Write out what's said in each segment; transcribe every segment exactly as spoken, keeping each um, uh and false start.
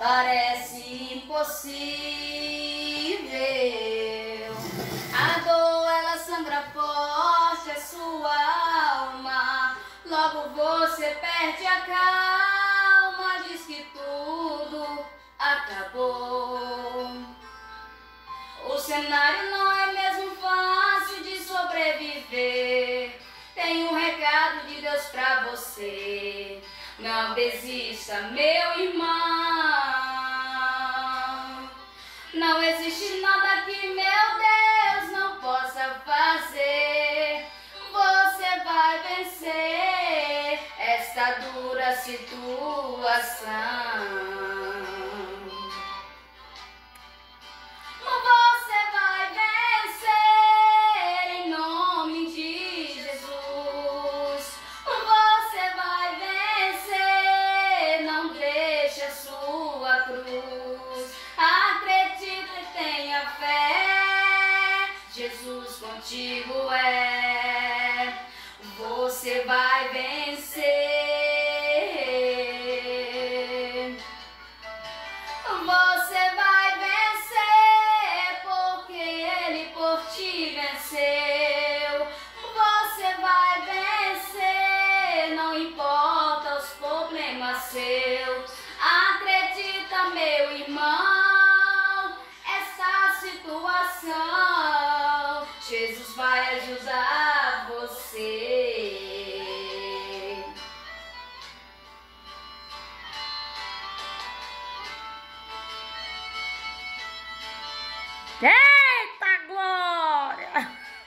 parece impossível. A dor, ela sangra forte a sua alma. Logo você perde a calma, diz que tudo acabou. O cenário não é mesmo fácil de sobreviver. Tem um recado de Deus pra você. Não desista, meu irmão. Não existe nada que meu Deus não possa fazer. Você vai vencer esta dura situação. Você vai vencer em nome de Jesus. Você vai vencer, não deixe a sua cruz. Acredita e tenha fé, Jesus contigo é. Você vai vencer. Você vai vencer porque Ele por ti venceu. Você vai vencer, não importa os problemas seus. Acredita, meu irmão, essa situação Jesus vai ajudar você. Eita glória!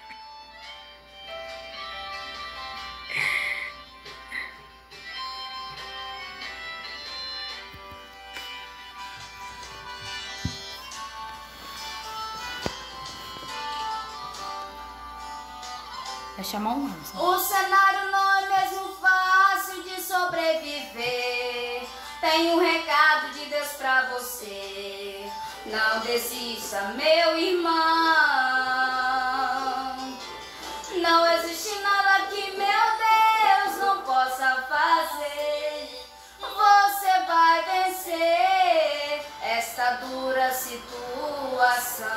Vai chamar um anjo. O cenário não é mesmo fácil de sobreviver. Tem um recado de Deus pra você. Não desista, meu irmão. Não existe nada que meu Deus não possa fazer. Você vai vencer esta dura situação.